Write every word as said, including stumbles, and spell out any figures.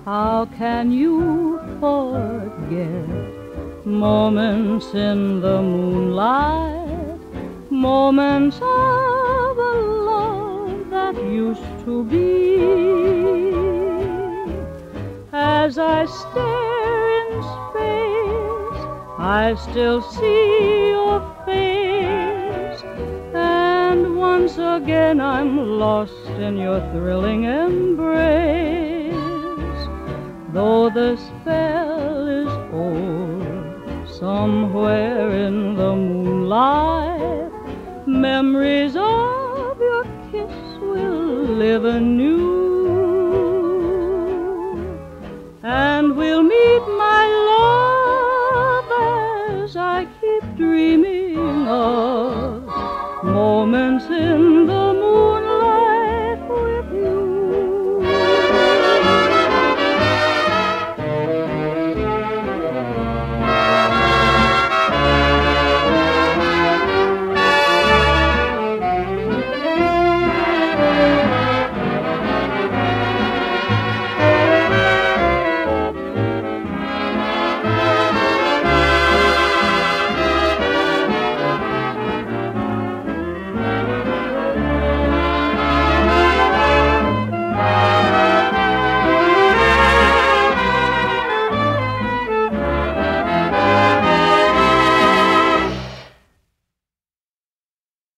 How can you forget moments in the moonlight, moments of a love that used to be? As I stare in space, I still see your face, and once again I'm lost in your thrilling embrace. Though the spell is old, somewhere in the moonlight, memories of your kiss will live anew. And we'll meet, my love, as I keep dreaming of